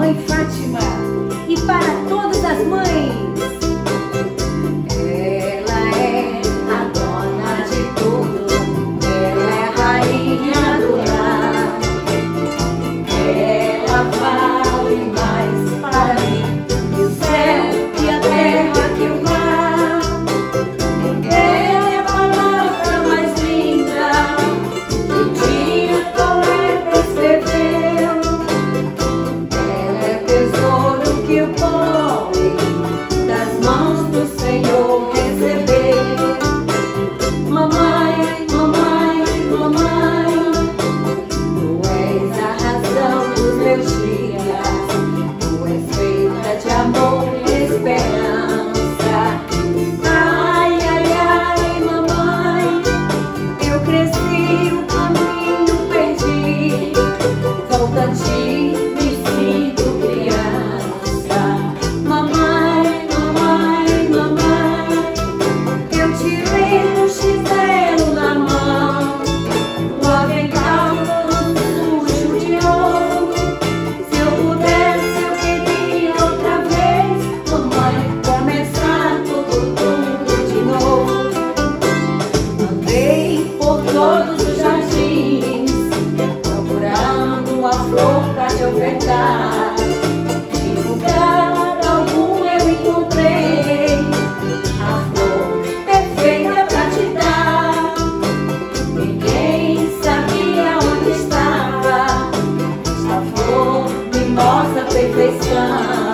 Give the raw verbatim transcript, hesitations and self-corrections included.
Mãe Fátima e para todas as mães. Ela é a dona de tudo, ela é a rainha do lar. Ela vale mais para mim que o céu e a terra, que o mar. Ela é a palavra mais linda que o dia poeta escreveu. Ela é tesouro que o pobre das mãos do Senhor recebeu. Mamãe, mamãe, mamãe, tu és a razão dos meus dias, tu és feita de amor e esperança. Ai, ai, ai, mamãe, eu cresci, o caminho perdi, volta a ti, me sinto criança. Mamãe, mamãe, mamãe, eu tirei um chinelo na mão, o avental sujo de ouro. Se eu pudesse, eu queria outra vez, mamãe, começar tudo, tudo de novo. Andei por todos os jardins, procurando a flor pra te ofertar. Em lugar algum eu encontrei a flor perfeita pra te dar. Ninguém sabia onde estava. Esta flor me mostra a perfeição.